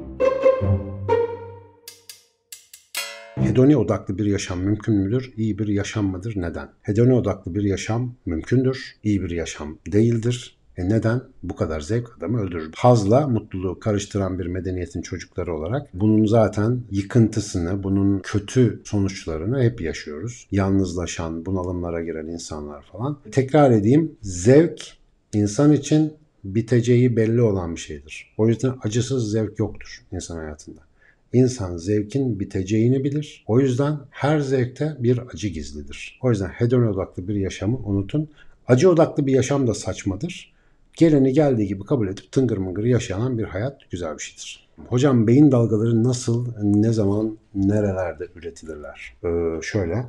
Hedoni odaklı bir yaşam mümkün müdür? İyi bir yaşam mıdır? Neden? Hedoni odaklı bir yaşam mümkündür. İyi bir yaşam değildir. Neden? Bu kadar zevk adamı öldürür. Hazla mutluluğu karıştıran bir medeniyetin çocukları olarak bunun zaten yıkıntısını, bunun kötü sonuçlarını hep yaşıyoruz. Yalnızlaşan, bunalımlara giren insanlar falan. Tekrar edeyim, zevk insan için biteceği belli olan bir şeydir. O yüzden acısız zevk yoktur insan hayatında. İnsan zevkin biteceğini bilir. O yüzden her zevkte bir acı gizlidir. O yüzden hedon odaklı bir yaşamı unutun. Acı odaklı bir yaşam da saçmadır. Geleni geldiği gibi kabul edip tıngır mıngır yaşanan bir hayat güzel bir şeydir. Hocam beyin dalgaları nasıl, ne zaman, nerelerde üretilirler? Şöyle.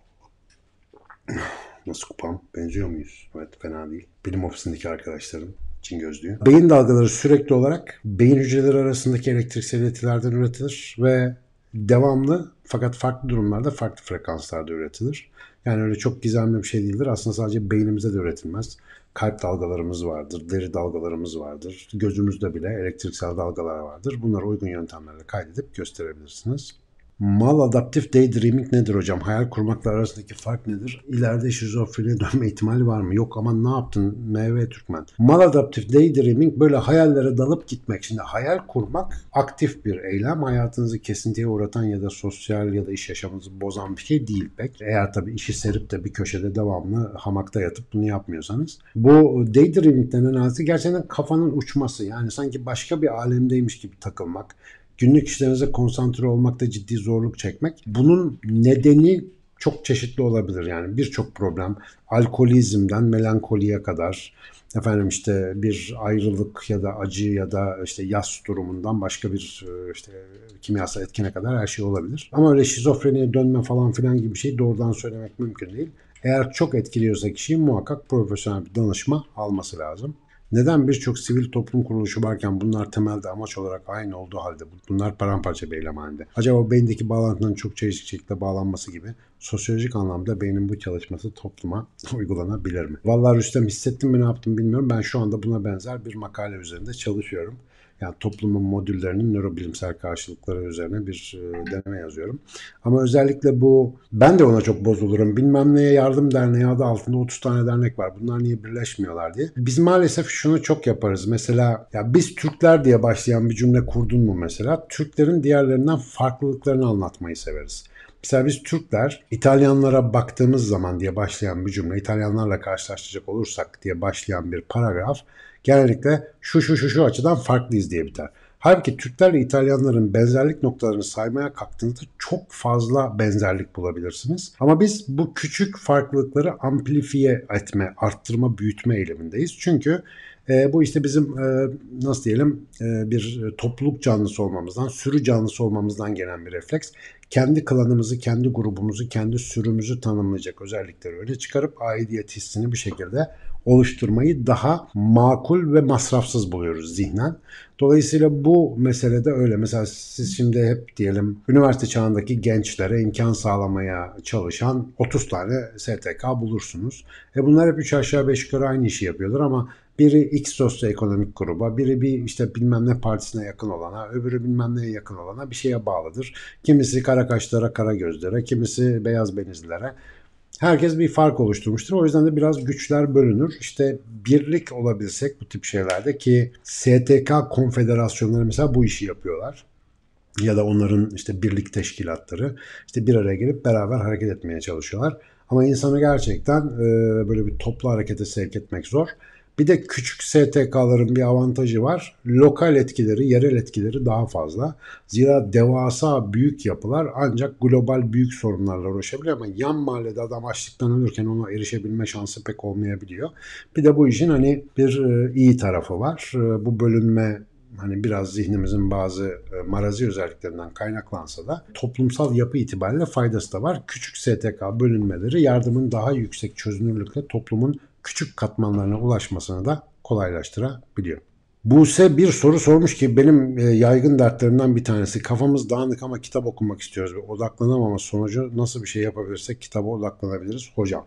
Nasıl kupam? Benziyor muyuz? Evet, fena değil. Bilim ofisindeki arkadaşlarım Çin gözlüğü. Beyin dalgaları sürekli olarak beyin hücreleri arasındaki elektriksel iletilerden üretilir ve devamlı fakat farklı durumlarda farklı frekanslarda üretilir. Yani öyle çok gizemli bir şey değildir. Aslında sadece beynimizde de üretilmez. Kalp dalgalarımız vardır, deri dalgalarımız vardır. Gözümüzde bile elektriksel dalgalar vardır. Bunları uygun yöntemlerle kaydedip gösterebilirsiniz. Maladaptif daydreaming nedir hocam? Hayal kurmakla arasındaki fark nedir? İleride şizofreniye dönme ihtimali var mı? Yok, aman ne yaptın MV Türkmen? Maladaptif daydreaming böyle hayallere dalıp gitmek. Şimdi hayal kurmak aktif bir eylem. Hayatınızı kesintiye uğratan ya da sosyal ya da iş yaşamınızı bozan bir şey değil pek. Eğer tabii işi serip de bir köşede devamlı hamakta yatıp bunu yapmıyorsanız. Bu daydreaming denen hadise gerçekten kafanın uçması. Yani sanki başka bir alemdeymiş gibi takılmak. Günlük işlerinize konsantre olmakta ciddi zorluk çekmek. Bunun nedeni çok çeşitli olabilir. Yani birçok problem, alkolizmden melankoliye kadar, efendim işte bir ayrılık ya da acı ya da işte yas durumundan başka bir işte kimyasal etkene kadar her şey olabilir. Ama öyle şizofreniye dönme falan filan gibi bir şey doğrudan söylemek mümkün değil. Eğer çok etkiliyorsa kişiyi muhakkak profesyonel bir danışma alması lazım. Neden birçok sivil toplum kuruluşu varken bunlar temelde amaç olarak aynı olduğu halde bunlar paramparça bir eylem halinde? Acaba beyindeki bağlantının çok çeşitli şekilde bağlanması gibi sosyolojik anlamda beynin bu çalışması topluma uygulanabilir mi? Vallahi Rüstem, hissettim mi ne yaptım bilmiyorum. Ben şu anda buna benzer bir makale üzerinde çalışıyorum. Yani toplumun modüllerinin nörobilimsel karşılıkları üzerine bir deneme yazıyorum. Ama özellikle bu, ben de ona çok bozulurum. Bilmem neye yardım derneği adı altında 30 tane dernek var. Bunlar niye birleşmiyorlar diye. Biz maalesef şunu çok yaparız. Mesela ya biz Türkler diye başlayan bir cümle kurdun mu mesela? Türklerin diğerlerinden farklılıklarını anlatmayı severiz. Mesela biz Türkler İtalyanlara baktığımız zaman diye başlayan bir cümle, İtalyanlarla karşılaştıracak olursak diye başlayan bir paragraf genellikle şu açıdan farklıyız diye biter. Halbuki Türklerle İtalyanların benzerlik noktalarını saymaya kalktığınızda çok fazla benzerlik bulabilirsiniz. Ama biz bu küçük farklılıkları amplifiye etme, arttırma, büyütme eylemindeyiz. Çünkü bu işte bizim nasıl diyelim bir topluluk canlısı olmamızdan, sürü canlısı olmamızdan gelen bir refleks. Kendi klanımızı, kendi grubumuzu, kendi sürümüzü tanımlayacak özellikleri öyle çıkarıp aidiyet hissini bir şekilde oluşturmayı daha makul ve masrafsız buluyoruz zihnen. Dolayısıyla bu meselede öyle. Mesela siz şimdi hep diyelim üniversite çağındaki gençlere imkan sağlamaya çalışan 30 tane STK bulursunuz. Bunlar hep 3 aşağı 5 yukarı aynı işi yapıyorlar ama biri X sosyoekonomik gruba, biri bir işte bilmem ne partisine yakın olana, öbürü bilmem neye yakın olana bir şeye bağlıdır. Kimisi kara kaşlara, kara gözlere, kimisi beyaz benizlilere. Herkes bir fark oluşturmuştur. O yüzden de biraz güçler bölünür. İşte birlik olabilsek bu tip şeylerde, ki STK konfederasyonları mesela bu işi yapıyorlar. Ya da onların işte birlik teşkilatları işte bir araya gelip beraber hareket etmeye çalışıyorlar. Ama insanı gerçekten böyle bir toplu harekete sevk etmek zor. Bir de küçük STK'ların bir avantajı var. Lokal etkileri, yerel etkileri daha fazla. Zira devasa büyük yapılar ancak global büyük sorunlarla uğraşabiliyor ama yan mahallede adam açlıktan ölürken ona erişebilme şansı pek olmayabiliyor. Bir de bu işin hani bir iyi tarafı var. Bu bölünme hani biraz zihnimizin bazı marazi özelliklerinden kaynaklansa da toplumsal yapı itibariyle faydası da var. Küçük STK bölünmeleri yardımın daha yüksek çözünürlükle toplumun küçük katmanlarına ulaşmasını da kolaylaştırabiliyor. Buse bir soru sormuş ki benim yaygın dertlerimden bir tanesi. Kafamız dağınık ama kitap okumak istiyoruz ve odaklanamama sonucu nasıl bir şey yapabilirsek kitaba odaklanabiliriz hocam.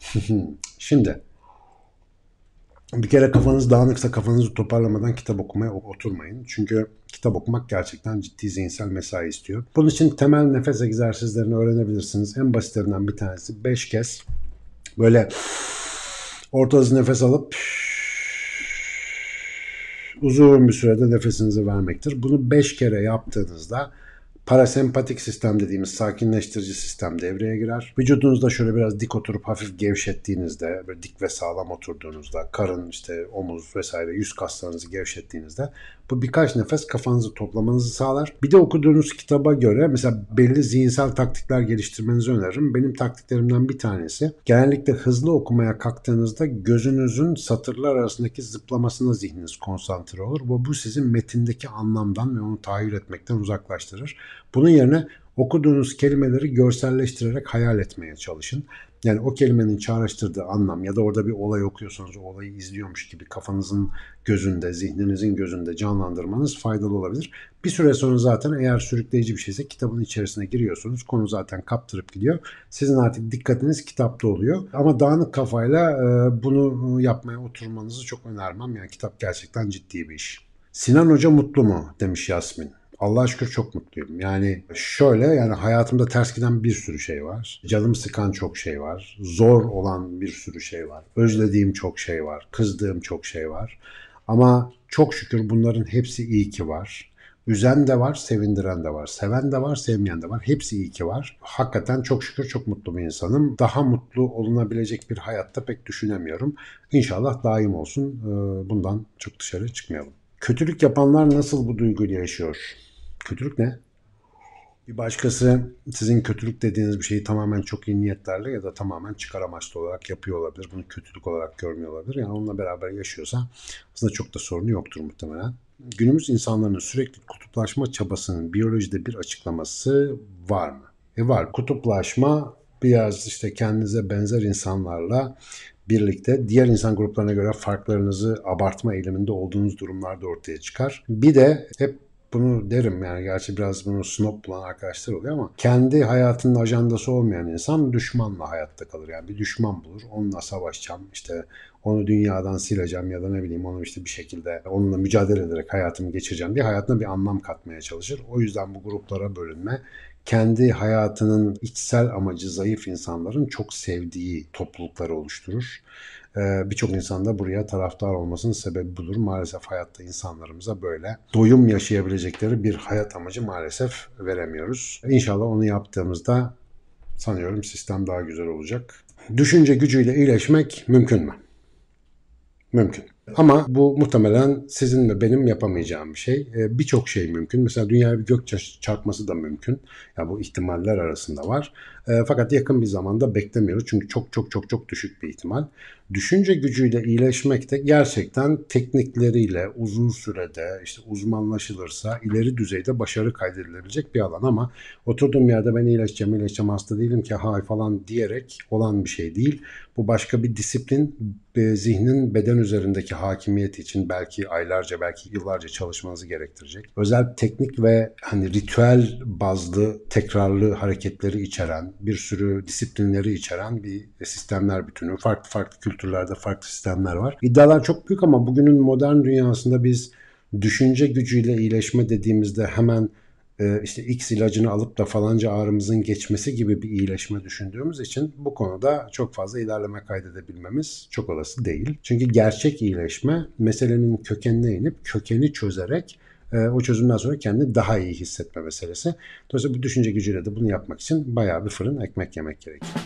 Şimdi bir kere kafanız dağınıksa kafanızı toparlamadan kitap okumaya oturmayın. Çünkü kitap okumak gerçekten ciddi zihinsel mesai istiyor. Bunun için temel nefes egzersizlerini öğrenebilirsiniz. En basitlerinden bir tanesi 5 kez böyle orta hız nefes alıp uzun bir sürede nefesinizi vermektir. Bunu 5 kere yaptığınızda parasempatik sistem dediğimiz sakinleştirici sistem devreye girer. Vücudunuzda şöyle biraz dik oturup hafif gevşettiğinizde, böyle dik ve sağlam oturduğunuzda, karın, işte omuz vesaire yüz kaslarınızı gevşettiğinizde bu birkaç nefes kafanızı toplamanızı sağlar. Bir de okuduğunuz kitaba göre mesela belli zihinsel taktikler geliştirmenizi öneririm. Benim taktiklerimden bir tanesi genellikle hızlı okumaya kalktığınızda gözünüzün satırlar arasındaki zıplamasına zihniniz konsantre olur. Bu sizin metindeki anlamdan ve onu tahayyül etmekten uzaklaştırır. Bunun yerine okuduğunuz kelimeleri görselleştirerek hayal etmeye çalışın. Yani o kelimenin çağrıştırdığı anlam ya da orada bir olay okuyorsanız o olayı izliyormuş gibi kafanızın gözünde, zihninizin gözünde canlandırmanız faydalı olabilir. Bir süre sonra zaten eğer sürükleyici bir şeyse kitabın içerisine giriyorsunuz. Konu zaten kaptırıp gidiyor. Sizin artık dikkatiniz kitapta oluyor. Ama dağınık kafayla bunu yapmaya oturmanızı çok önermem. Yani kitap gerçekten ciddi bir iş. Sinan Hoca mutlu mu? Demiş Yasmin. Allah'a şükür çok mutluyum. Yani şöyle, yani hayatımda ters giden bir sürü şey var. Canımı sıkan çok şey var. Zor olan bir sürü şey var. Özlediğim çok şey var. Kızdığım çok şey var. Ama çok şükür bunların hepsi iyi ki var. Üzen de var, sevindiren de var. Seven de var, sevmeyen de var. Hepsi iyi ki var. Hakikaten çok şükür çok mutlu bir insanım. Daha mutlu olunabilecek bir hayatta pek düşünemiyorum. İnşallah daim olsun. Bundan çok dışarı çıkmayalım. Kötülük yapanlar nasıl bu duyguyla yaşıyor? Kötülük ne? Bir başkası sizin kötülük dediğiniz bir şeyi tamamen çok iyi niyetlerle ya da tamamen çıkar amaçlı olarak yapıyor olabilir. Bunu kötülük olarak görmüyor olabilir. Yani onunla beraber yaşıyorsa aslında çok da sorunu yoktur muhtemelen. Günümüz insanların sürekli kutuplaşma çabasının biyolojide bir açıklaması var mı? Var. Kutuplaşma biraz işte kendinize benzer insanlarla birlikte diğer insan gruplarına göre farklarınızı abartma eğiliminde olduğunuz durumlarda ortaya çıkar. Bir de hep bunu derim, yani gerçi biraz bunu snob bulan arkadaşlar oluyor ama kendi hayatının ajandası olmayan insan düşmanla hayatta kalır. Yani bir düşman bulur, onunla savaşacağım, işte onu dünyadan sileceğim ya da ne bileyim onu işte bir şekilde onunla mücadele ederek hayatımı geçireceğim diye hayatına bir anlam katmaya çalışır. O yüzden bu gruplara bölünme kendi hayatının içsel amacı zayıf insanların çok sevdiği toplulukları oluşturur. Birçok insan da buraya taraftar olmasının sebebi budur. Maalesef hayatta insanlarımıza böyle doyum yaşayabilecekleri bir hayat amacı maalesef veremiyoruz. İnşallah onu yaptığımızda sanıyorum sistem daha güzel olacak. Düşünce gücüyle iyileşmek mümkün mü? Mümkün. Ama bu muhtemelen sizin ve benim yapamayacağım bir şey. Birçok şey mümkün. Mesela dünyaya bir gök çarpması da mümkün. Yani bu ihtimaller arasında var. Fakat yakın bir zamanda beklemiyoruz. Çünkü çok çok çok çok düşük bir ihtimal. Düşünce gücüyle iyileşmek de gerçekten teknikleriyle uzun sürede işte uzmanlaşılırsa ileri düzeyde başarı kaydedilebilecek bir alan. Ama oturduğum yerde ben iyileşeceğim hasta değilim ki hay falan diyerek olan bir şey değil. Bu başka bir disiplin. Zihnin beden üzerindeki hakimiyeti için belki aylarca belki yıllarca çalışmanızı gerektirecek. Özel teknik ve hani ritüel bazlı tekrarlı hareketleri içeren, bir sürü disiplinleri içeren bir sistemler bütünü. Farklı farklı kültürlerde farklı sistemler var. İddialar çok büyük ama bugünün modern dünyasında biz düşünce gücüyle iyileşme dediğimizde hemen işte X ilacını alıp da falanca ağrımızın geçmesi gibi bir iyileşme düşündüğümüz için bu konuda çok fazla ilerleme kaydedebilmemiz çok olası değil. Çünkü gerçek iyileşme meselenin kökenine inip kökeni çözerek o çözümden sonra kendini daha iyi hissetme meselesi. Dolayısıyla bu düşünce gücüyle de bunu yapmak için bayağı bir fırın ekmek yemek gerekiyor.